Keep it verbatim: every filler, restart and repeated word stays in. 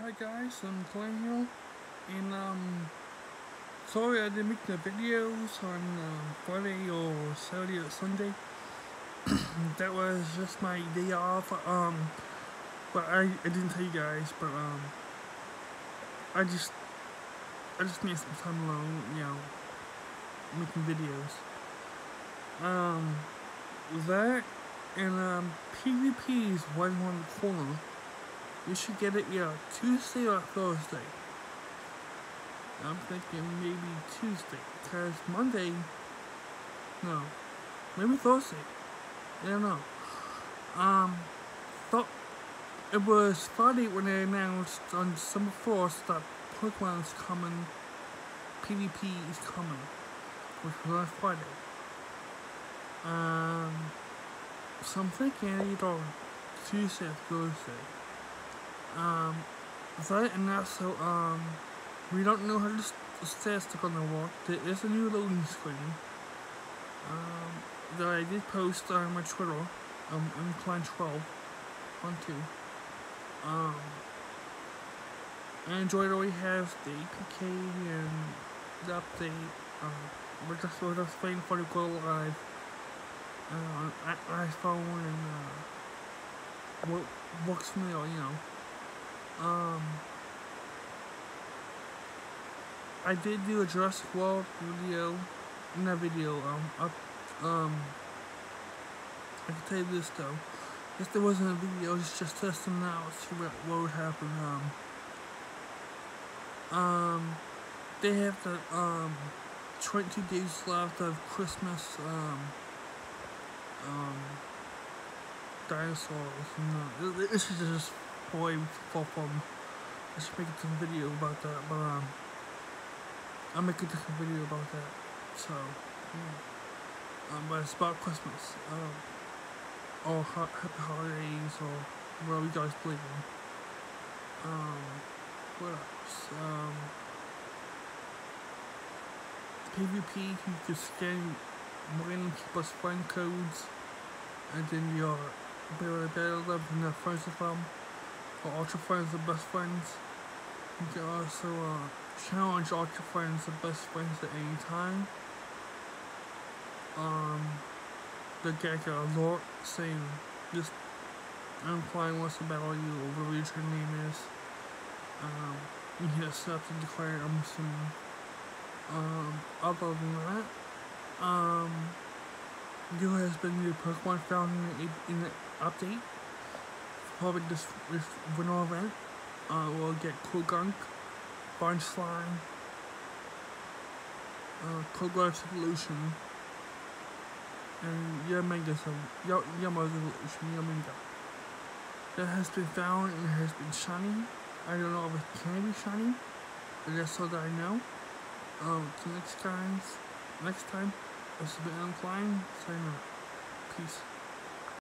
Hi guys, I'm Clay here, and um, sorry I didn't make the videos on um, Friday or Saturday or Sunday. That was just my day off. Um, but I, I didn't tell you guys, but um, I just I just need some time alone, you know, making videos. Um, that and um, PvP is right around the corner. You should get it, yeah, Tuesday or Thursday. I'm thinking maybe Tuesday, because Monday, no, maybe Thursday, I don't know. Um, thought it was Friday when they announced on December first that Pokemon is coming, PvP is coming, which was on Friday. Um, so I'm thinking either Tuesday or Thursday. Um, that and also, um, we don't know how the stats are gonna work. There is a new loading screen um, that I did post on my Twitter, um, Incline twelve, on two. Um, Android already has the A P K and the update. Um, we're just we're just waiting for it to go live uh, on iPhone and uh, what works for me, you know. Um. I did do a Jurassic World video, not video, um, up, um, I can tell you this though, if there wasn't a video, it's just testing out, see what, what would happen. um, um, they have the, um, twenty days left of Christmas, um, um, dinosaurs, and uh, this is just boy for fun. I should make some video about that, but, um, I'll make a different video about that. So, yeah. Um, but it's about Christmas. Um, or ha happy holidays, or whatever you guys believe in. Um, what else? Um, PvP, you can scan random people's friend codes, and then you're better better them and they're friends with them. Or ultra friends are best friends. You can also, uh, challenge all your friends, the best friends at any time. Um, the get a alert saying, just, I'm flying wants to battle you, or whatever your name is. Um, you can accept and declare, I'm assuming. Um, other than that, um, there has been new Pokemon found in the, in the update. Probably this, this winter event. Uh, we'll get Koogunk, Barn Slime, uh, Kogar's Evolution, and Yamaga, so Yama's Evolution, Yamaga. That has been found and has been shiny. I don't know if it can be shiny, but that's all that I know. Um, so next time, next time, this has been Incline, signing out. Peace.